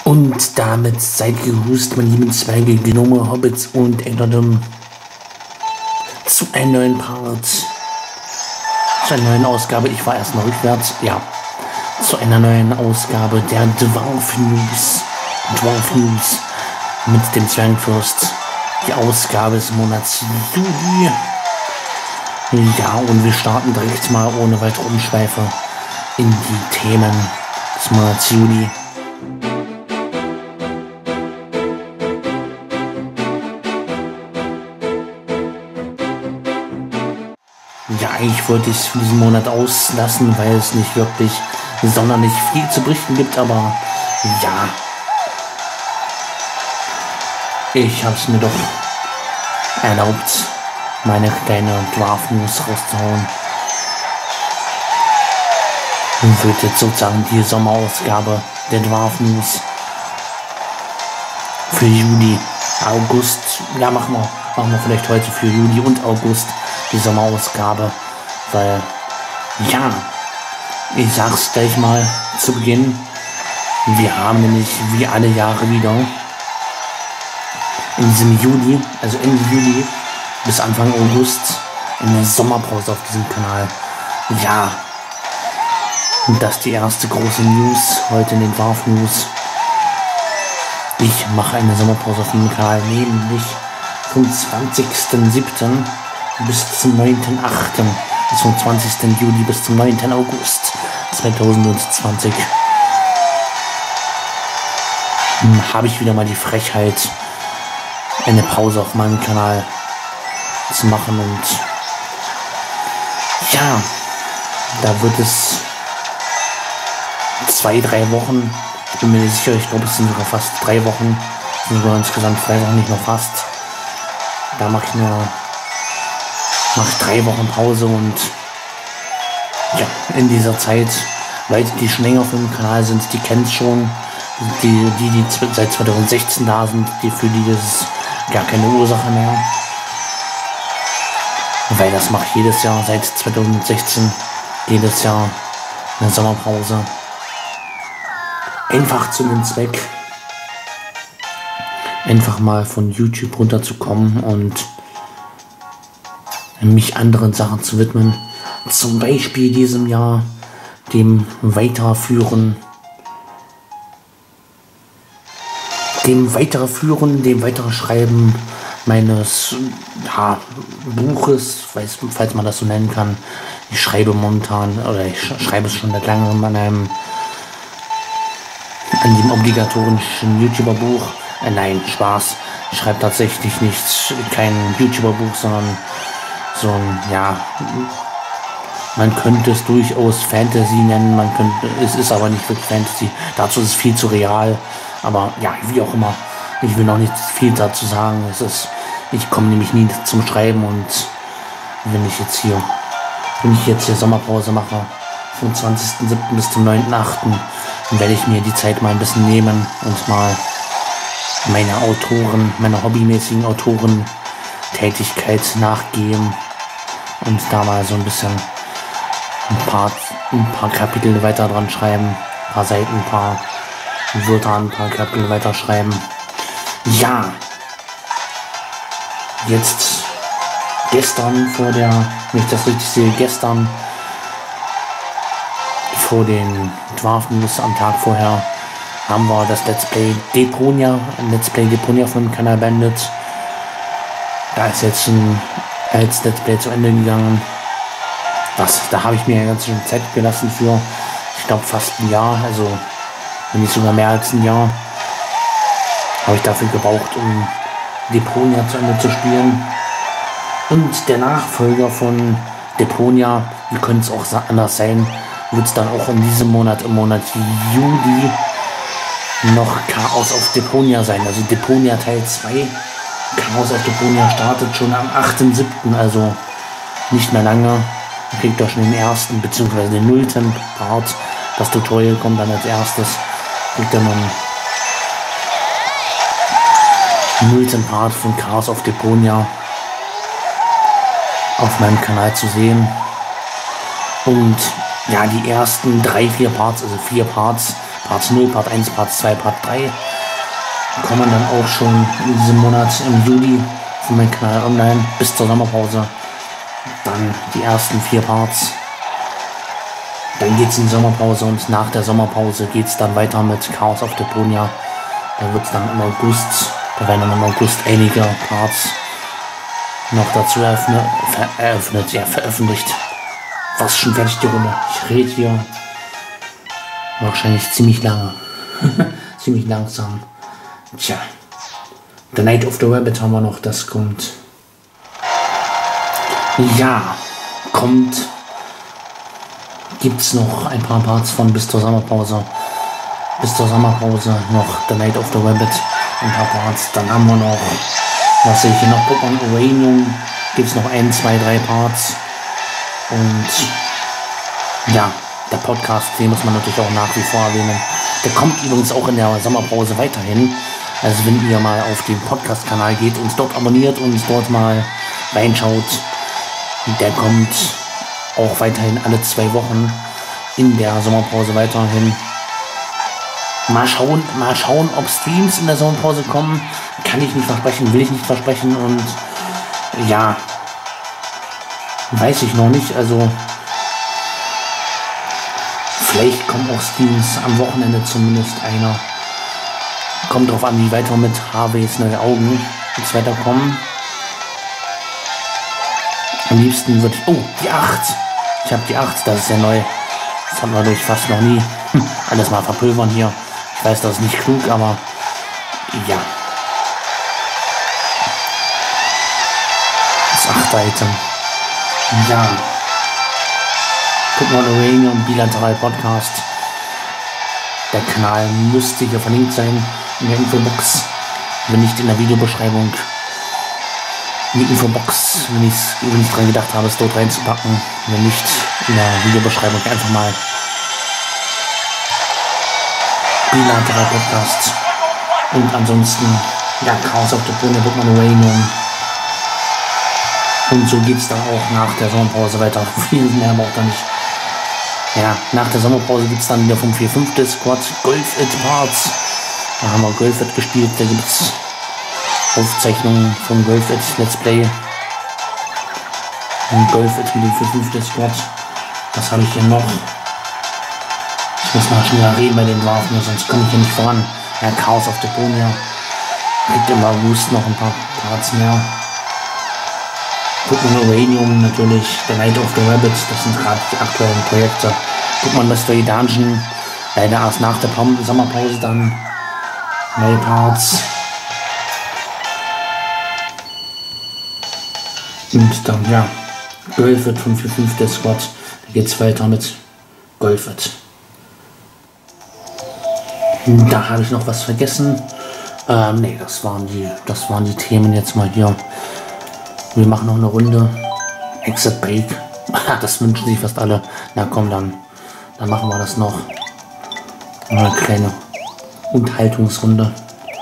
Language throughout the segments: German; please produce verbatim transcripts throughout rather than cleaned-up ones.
Und damit seid gegrüßt, meine lieben Zwerge, Gnome, Hobbits und Elderdom, zu einem neuen Part, zu einer neuen Ausgabe. Ich war erstmal rückwärts, ja, zu einer neuen Ausgabe der Dwarf News, Dwarf News mit dem Zwergenfürst, die Ausgabe des Monats Juli. Ja, und wir starten direkt mal ohne weitere Umschweife in die Themen des Monats Juli. Ja, eigentlich wollte ich es für diesen Monat auslassen, weil es nicht wirklich sonderlich viel zu berichten gibt, aber ja, ich habe es mir doch erlaubt, meine kleine Dwarf News rauszuhauen. Und wird jetzt sozusagen die Sommerausgabe der Dwarf News für Juli, August, ja, machen wir, machen wir vielleicht heute für Juli und August die Sommerausgabe, weil, ja, ich sag's gleich mal zu Beginn, wir haben nämlich wie alle Jahre wieder in diesem Juli, also Ende Juli bis Anfang August, eine Sommerpause auf diesem Kanal. Ja, und das ist die erste große News heute in den Dwarf News. Ich mache eine Sommerpause auf dem Kanal, nämlich vom zwanzigsten siebten bis zum neunten achten bis zum zwanzigsten Juli bis zum neunten August zweitausendzwanzig hm, habe ich wieder mal die Frechheit, eine Pause auf meinem Kanal zu machen, und ja, da wird es zwei, drei Wochen, ich bin mir nicht sicher, ich glaube es sind sogar fast drei Wochen, es sind sogar insgesamt drei Wochen, nicht nur fast, da mache ich eine mache drei Wochen Pause, und ja, in dieser Zeit, Leute, die schon länger auf dem Kanal sind, die kennen es schon, die, die, die seit zweitausendsechzehn da sind, die für die das ist gar keine Ursache mehr, weil das mache ich jedes Jahr, seit zweitausendsechzehn, jedes Jahr eine Sommerpause, einfach zu dem Zweck, einfach mal von YouTube runterzukommen und mich anderen Sachen zu widmen, zum Beispiel diesem Jahr dem Weiterführen, dem Weiterführen, dem Weiterschreiben meines ja, Buches, weiß, falls man das so nennen kann. Ich schreibe momentan, oder ich schreibe es schon seit langem an einem, an dem obligatorischen YouTuber-Buch. Äh, nein, Spaß. Ich schreibe tatsächlich nicht kein YouTuber-Buch, sondern so ein, ja, man könnte es durchaus Fantasy nennen, man könnte, es ist aber nicht wirklich Fantasy, dazu ist es viel zu real, aber ja, wie auch immer, ich will noch nicht viel dazu sagen, es ist, ich komme nämlich nie zum Schreiben, und wenn ich jetzt hier, wenn ich jetzt hier Sommerpause mache, vom zwanzigsten siebten bis zum neunten achten, dann werde ich mir die Zeit mal ein bisschen nehmen und mal meine Autoren, meine hobbymäßigen Autoren Tätigkeit nachgehen und da mal so ein bisschen ein paar, ein paar Kapitel weiter dran schreiben, ein paar Seiten, ein paar Wörter, ein paar Kapitel weiter schreiben. Ja, jetzt gestern vor der, wenn ich das richtig sehe, gestern vor den Dwarf News am Tag vorher haben wir das Let's Play Deponia, ein Let's Play Deponia von dem Kanal beendet. Da ist jetzt ein als Let's Play zu Ende gegangen. Das, da habe ich mir ganz schön Zeit gelassen für, ich glaube, fast ein Jahr, also wenn nicht sogar mehr als ein Jahr, habe ich dafür gebraucht, um Deponia zu Ende zu spielen. Und der Nachfolger von Deponia, wie könnte es auch anders sein, wird es dann auch in diesem Monat, im Monat Juli, noch Chaos auf Deponia sein. Also Deponia Teil zwei. Chaos auf Deponia startet schon am achten siebten, also nicht mehr lange. Man kriegt doch schon den ersten bzw. den nullten Part. Das Tutorial kommt dann als erstes. Kriegt dann einen nullten Part von Chaos auf Deponia auf meinem Kanal zu sehen. Und ja, die ersten drei, vier Parts, also vier Parts, Part null, Part eins, Part zwei, Part drei kommen dann auch schon in diesem Monat im Juli von meinem Kanal online bis zur Sommerpause. Dann die ersten vier Parts. Dann geht es in die Sommerpause und nach der Sommerpause geht es dann weiter mit Chaos of Deponia. Da wird es dann im August, da werden dann im August einige Parts noch dazu eröffnet, ver eröffnet, ja, veröffentlicht. Was schon fertig die Runde. Ich rede hier wahrscheinlich ziemlich lange. Ziemlich langsam. Tja. The Night of the Rabbit haben wir noch, das kommt. Ja, kommt. Gibt es noch ein paar Parts von bis zur Sommerpause. Bis zur Sommerpause noch The Night of the Rabbit. Ein paar Parts. Dann haben wir noch, was sehe ich hier noch? Pokémon Uranium. Gibt es noch ein, zwei, drei Parts. Und ja, der Podcast, den muss man natürlich auch nach wie vor erwähnen. Der kommt übrigens auch in der Sommerpause weiterhin. Also wenn ihr mal auf den Podcast-Kanal geht, uns dort abonniert und dort mal reinschaut, der kommt auch weiterhin alle zwei Wochen in der Sommerpause weiterhin. Mal schauen, mal schauen, ob Streams in der Sommerpause kommen. Kann ich nicht versprechen, will ich nicht versprechen und ja, weiß ich noch nicht. Also vielleicht kommen auch Streams am Wochenende zumindest einer. Kommt drauf an, wie weit wir mit Harveys neue Augen jetzt weiterkommen. Am liebsten würde ich... Oh, die acht. Ich habe die acht, das ist ja neu. Das haben wir durch fast noch nie. Hm, alles mal verpulvern hier. Ich weiß, das ist nicht klug, aber ja. Das achte Item. Ja. Guck mal, Uranium Bilateral Podcast. Der Kanal müsste hier verlinkt sein in der Infobox. Wenn nicht in der Videobeschreibung. In die Infobox, wenn ich, wenn ich dran gedacht habe, es dort reinzupacken. Wenn nicht in der Videobeschreibung, einfach mal Bilateral Podcast. Und ansonsten, ja, Chaos of Deponia, Pokémon Uranium. Und so geht es dann auch nach der Sommerpause weiter. Viel mehr braucht er nicht. Ja, nach der Sommerpause gibt es dann wieder vom vier fünf Discord Golf It Parts. Da haben wir Golf It gespielt, da gibt es Aufzeichnungen von Golf It Let's Play. Und Golf It mit dem vier fünf Discord. Was habe ich hier noch? Ich muss mal schneller reden bei den Waffen, sonst komme ich hier nicht voran. Ja, Chaos of Deponia. Kriegt im August noch ein paar Parts mehr. Pokémon Uranium natürlich, The Night of the Rabbit, das sind gerade die aktuellen Projekte. Pokémon Mystery Dungeon, leider erst nach der Pom Sommerpause dann neue Parts. Und dann, ja, Golf It von vier fünf Discord, da geht es weiter mit Golf It. Da habe ich noch was vergessen. Ähm, ne, das waren die, das waren die Themen jetzt mal hier. Wir machen noch eine Runde. Exit Break. Das wünschen sich fast alle. Na komm, dann, dann machen wir das noch. Eine kleine Unterhaltungsrunde.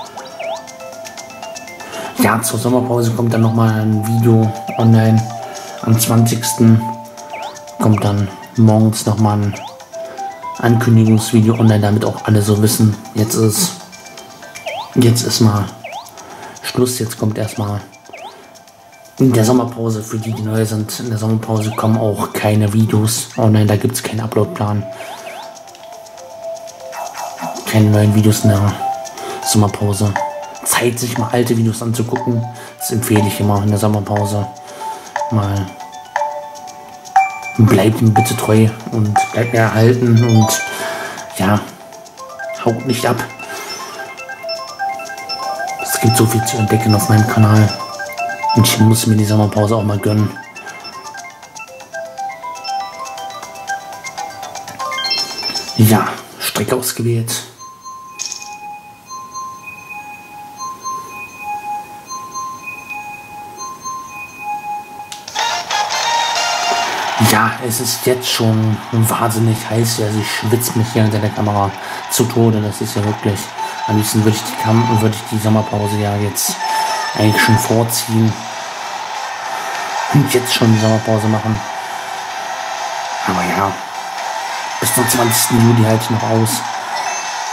Ja, zur Sommerpause kommt dann nochmal ein Video online. Am zwanzigsten kommt dann morgens nochmal ein Ankündigungsvideo online, damit auch alle so wissen, jetzt ist, jetzt ist mal Schluss. Jetzt kommt erstmal in der Sommerpause, für die, die neu sind, in der Sommerpause kommen auch keine Videos online, da gibt es keinen Uploadplan. Keine neuen Videos in der Sommerpause. Zeit, sich mal alte Videos anzugucken, das empfehle ich immer in der Sommerpause. Mal bleibt mir bitte treu und bleibt mir erhalten und ja, haut nicht ab. Es gibt so viel zu entdecken auf meinem Kanal. Und ich muss mir die Sommerpause auch mal gönnen. Ja, Strecke ausgewählt. Ja, es ist jetzt schon wahnsinnig heiß. Also ich schwitze mich hier hinter der Kamera zu Tode. Das ist ja wirklich. Am liebsten würde ich die Kam würde ich die Sommerpause ja jetzt eigentlich schon vorziehen und jetzt schon die Sommerpause machen. Aber ja, bis zum zwanzigsten Juli halte ich noch aus.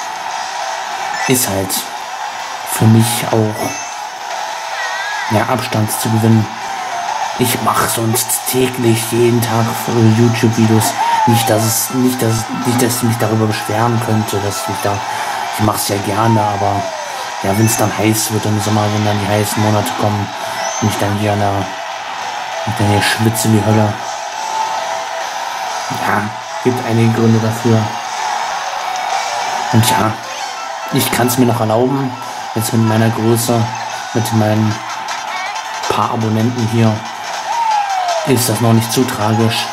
ist halt für mich auch ja, Abstand zu gewinnen. Ich mache sonst täglich, jeden Tag YouTube-Videos. Nicht, dass es, nicht, dass nicht, dass ich mich darüber beschweren könnte, dass ich mich da, ich mache es ja gerne, aber ja, wenn es dann heiß wird im Sommer, wenn dann die heißen Monate kommen und ich dann hier, an der, und dann hier schwitze wie Hölle. Ja, gibt einige Gründe dafür. Und ja, ich kann es mir noch erlauben, jetzt mit meiner Größe, mit meinen paar Abonnenten hier, ist das noch nicht zu tragisch.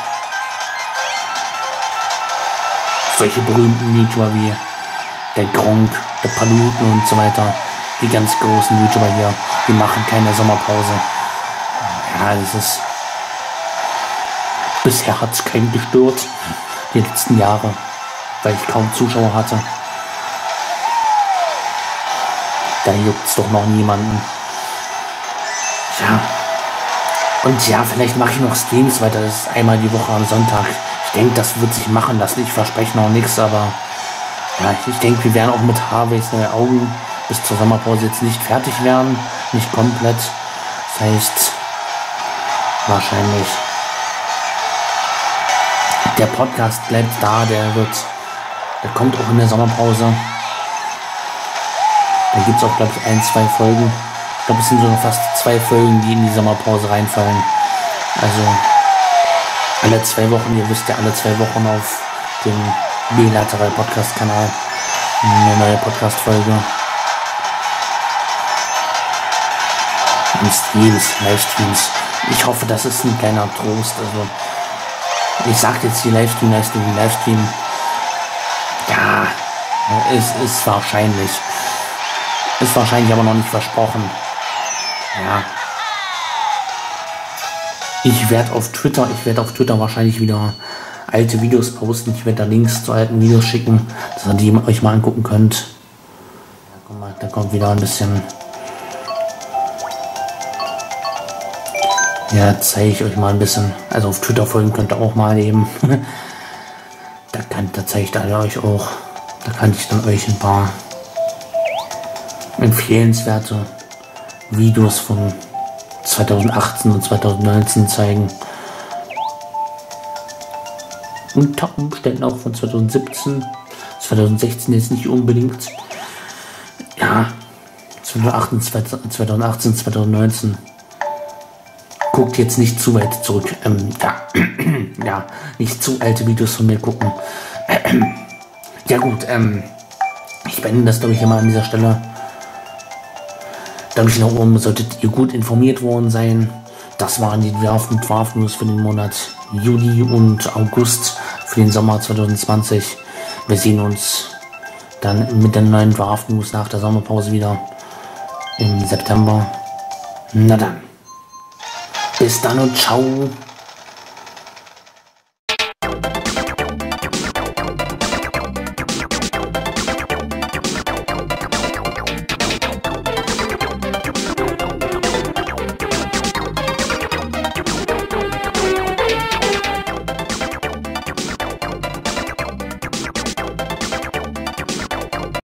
Solche berühmten YouTuber wie der Gronk, der Paluten und so weiter, die ganz großen YouTuber hier, die machen keine Sommerpause. Ja, das ist... Bisher hat es keinen gestört, die letzten Jahre, weil ich kaum Zuschauer hatte. Da juckt es doch noch niemanden. Ja. Und ja, vielleicht mache ich noch Streams weiter, das ist einmal die Woche am Sonntag. Ich denke, das wird sich machen lassen, ich verspreche noch nichts, aber ja, ich denke, wir werden auch mit Harveys neue Augen bis zur Sommerpause jetzt nicht fertig werden, nicht komplett. Das heißt, wahrscheinlich der Podcast bleibt da, der wird, der kommt auch in der Sommerpause. Da gibt es auch, glaube ich, ein, zwei Folgen. Ich glaube, es sind sogar fast zwei Folgen, die in die Sommerpause reinfallen. Also alle zwei Wochen, ihr wisst ja, alle zwei Wochen auf dem Bilateral Podcast Kanal eine neue Podcast Folge. Und Streams, Livestreams. Ich hoffe, das ist ein kleiner Trost. Also ich sage jetzt hier Livestream, Livestream, Livestream. Ja, es ist wahrscheinlich. Ist wahrscheinlich aber noch nicht versprochen. Ja. Ich werde auf Twitter, ich werde auf Twitter wahrscheinlich wieder alte Videos posten. Ich werde da Links zu alten Videos schicken, dass ihr die euch mal angucken könnt. Ja, guck mal, da kommt wieder ein bisschen. Ja, zeige ich euch mal ein bisschen. Also auf Twitter folgen könnt ihr auch mal eben. da kann, da zeige ich dann euch auch. Da kann ich dann euch ein paar empfehlenswerte Videos von zweitausendachtzehn und zweitausendneunzehn zeigen. Unter Umständen auch von zweitausendsiebzehn, zweitausendsechzehn jetzt nicht unbedingt. Ja, zweitausendachtzehn, zweitausendachtzehn, zweitausendneunzehn. Guckt jetzt nicht zu weit zurück. Ähm, ja. ja, nicht zu alte Videos von mir gucken. ja gut, ähm, ich beende das, glaube ich, immer an dieser Stelle. Damit nach oben solltet ihr gut informiert worden sein. Das waren die Draft- und Draft-News für den Monat Juli und August für den Sommer zwanzig zwanzig. Wir sehen uns dann mit den neuen Draft-News nach der Sommerpause wieder im September. Na dann. Bis dann und ciao.